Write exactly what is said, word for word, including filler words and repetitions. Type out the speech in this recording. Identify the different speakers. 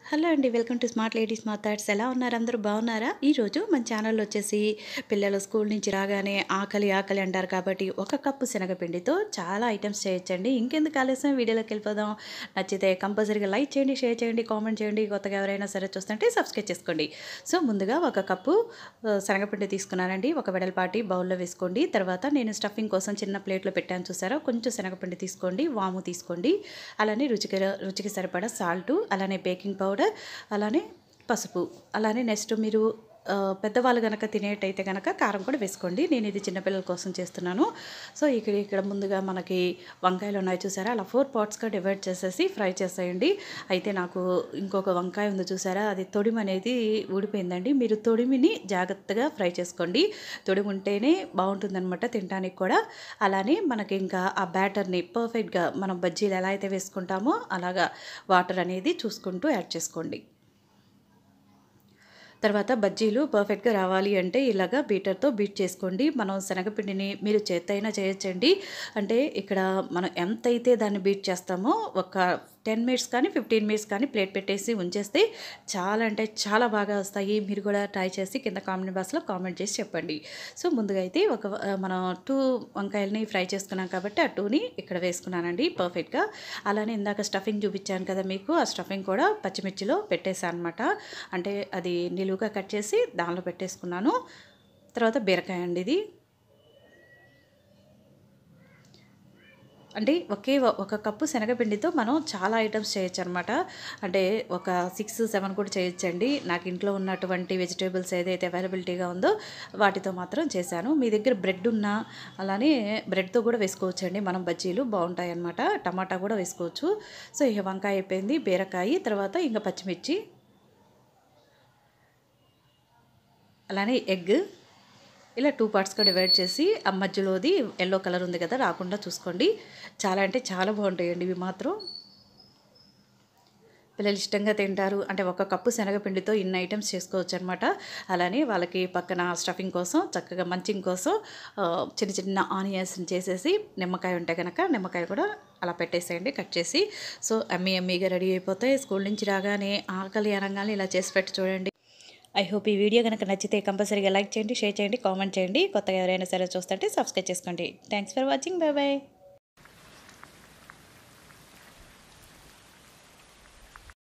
Speaker 1: Hello అండి. Welcome to smart ladies మాథాట్స్. ఎలా ఉన్నారు? అందరూ బాగున్నారా? ఈరోజు మన ఛానల్లో వచ్చేసి పిల్లలు స్కూల్ నుంచి రాగానే ఆకలి ఆకలి అంటారు కాబట్టి ఒక కప్పు శనగపిండితో చాలా ఐటమ్స్ చేయొచ్చండి. ఇంకెందుకు ఆలస్యం, వీడియోలోకి వెళ్ళిపోదాం. నచ్చితే కంపల్సరీగా లైక్ చేయండి, షేర్ చేయండి, కామెంట్ చేయండి. కొత్తగా ఎవరైనా సరే చూస్తుంటే సబ్స్క్రైబ్ చేసుకోండి. సో ముందుగా ఒక కప్పు ఆ, శనగపిండి తీసుకున్నానండి. ఒక వెడల్పాటి బౌల్లో వేసుకోండి. తర్వాత నేను స్టఫింగ్ కోసం చిన్న ప్లేట్లో పెట్టాను చూసారా, కొంచెం శనగపిండి తీసుకోండి, వాము తీసుకోండి, అలానే రుచికి రుచికి సరిపడా సాల్టు, అలానే బేకింగ్ పౌడర్, అలానే పసుపు, అలానే నెక్స్ట్ మీరు ఆ, పెద్దవాళ్ళు కనుక తినేటైతే కనుక కారం కూడా వేసుకోండి. నేను ఇది చిన్నపిల్లల కోసం చేస్తున్నాను. సో ఇక్కడ ఇక్కడ ముందుగా మనకి వంకాయలు ఉన్నాయి చూసారా, అలా ఫోర్ పార్ట్స్గా డివైడ్ చేసేసి ఫ్రై చేసేయండి. అయితే నాకు ఇంకొక వంకాయ ఉంది చూసారా, అది తొడిమి అనేది ఊడిపోయిందండి. మీరు తొడిమిని జాగ్రత్తగా ఫ్రై చేసుకోండి. తొడిమి ఉంటేనే బాగుంటుందన్నమాట తినడానికి కూడా. అలానే మనకి ఇంకా ఆ బ్యాటర్ని పర్ఫెక్ట్గా మనం బజ్జీలు ఎలా అయితే వేసుకుంటామో అలాగా వాటర్ అనేది చూసుకుంటూ యాడ్ చేసుకోండి. తర్వాత బజ్జీలు పర్ఫెక్ట్గా రావాలి అంటే ఇలాగా బీటర్తో బీట్ చేసుకోండి. మనం శనగపిండిని మీరు చేత్తైనా చేయొచ్చండి. అంటే ఇక్కడ మనం ఎంతైతే దాన్ని బీట్ చేస్తామో ఒక టెన్ మినిట్స్ కానీ ఫిఫ్టీన్ మినిట్స్ కానీ ప్లేట్ పెట్టేసి ఉంచేస్తే చాలా అంటే చాలా బాగా వస్తాయి. మీరు కూడా ట్రై చేసి కింద కామెంట్ బాక్స్లో కామెంట్ చేసి చెప్పండి. సో ముందుగా అయితే ఒక ఆ, మనం టూ వంకాయలని ఫ్రై చేసుకున్నాం కాబట్టి ఆ టూని ఇక్కడ వేసుకున్నానండి పర్ఫెక్ట్గా. అలానే ఇందాక స్టఫింగ్ చూపించాను కదా మీకు, ఆ స్టఫింగ్ కూడా పచ్చిమిర్చిలో పెట్టేశాను అనమాట. అంటే అది నిలువుగా కట్ చేసి దానిలో పెట్టేసుకున్నాను. తర్వాత బీరకాయ అండి ఇది. అంటే ఒకే ఒ- ఒక కప్పు శనగపిండితో మనం చాలా ఐటమ్స్ చేయొచ్చు అనమాట. అంటే ఒక సిక్స్ సెవెన్ కూడా చేయొచ్చండి. నాకు ఇంట్లో ఉన్నటువంటి వెజిటేబుల్స్ ఏదైతే అవైలబిలిటీగా ఉందో వాటితో మాత్రం చేశాను. మీ దగ్గర బ్రెడ్ ఉన్నా అలానే బ్రెడ్తో కూడా వేసుకోవచ్చండి. మనం బజ్జీలు బాగుంటాయి అన్నమాట. టమాటా కూడా వేసుకోవచ్చు. సో ఇక వంకాయ అయిపోయింది, బీరకాయ, తర్వాత ఇంకా పచ్చిమిర్చి, అలానే ఎగ్, ఇలా టూ పార్ట్స్గా డివైడ్ చేసి ఆ మధ్యలోది ఎల్లో కలర్ ఉంది కదా రాకుండా చూసుకోండి. చాలా అంటే చాలా బాగుంటాయండి ఇవి మాత్రం. పిల్లలు ఇష్టంగా తింటారు. అంటే ఒక కప్పు శనగపిండితో ఇన్ని ఐటమ్స్ చేసుకోవచ్చు అనమాట. అలానే వాళ్ళకి పక్కన స్టఫింగ్ కోసం చక్కగా మంచింగ్ కోసం ఆ, చిన్న చిన్న ఆనియన్స్ని చేసేసి నిమ్మకాయ ఉంటే కనుక నిమ్మకాయ కూడా అలా పెట్టేసేయండి కట్ చేసి. సో అమ్మీ అమ్మీగా రెడీ అయిపోతాయి. స్కూల్ నుంచి రాగానే ఆకలి అనగానే ఇలా చేసి పెట్టి చూడండి. ఐ హోప్ ఈ వీడియో కనుక నచ్చితే కంపల్సరీగా లైక్ చేయండి, షేర్ చేయండి, కామెంట్ చేయండి. కొత్తగా ఎవరైనా సరే చూస్తుంటే సబ్స్క్రైబ్ చేసుకోండి. Thanks for watching. Bye by.